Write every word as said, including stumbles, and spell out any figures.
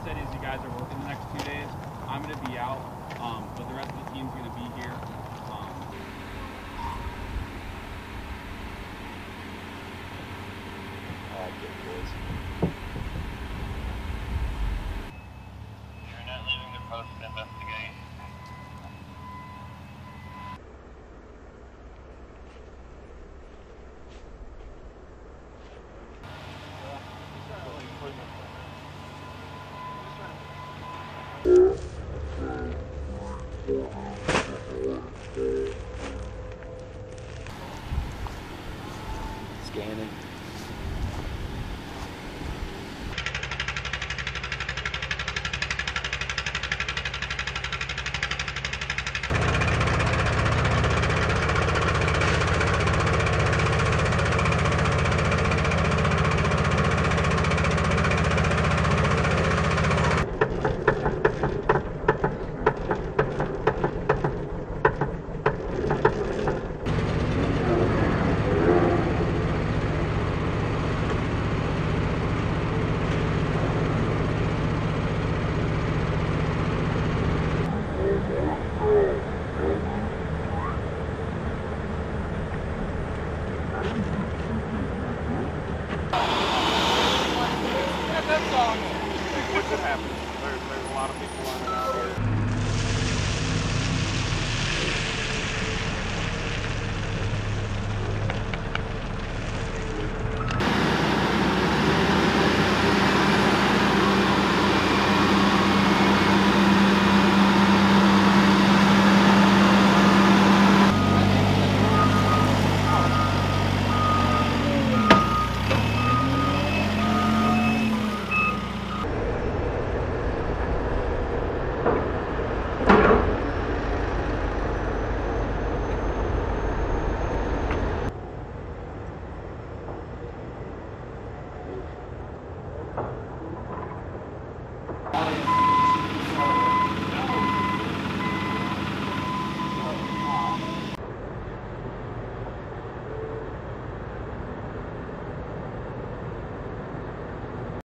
said is you guys are working the next two days. I'm going to be out, um, but the rest of the team's going to be here. Um, I like it, boys.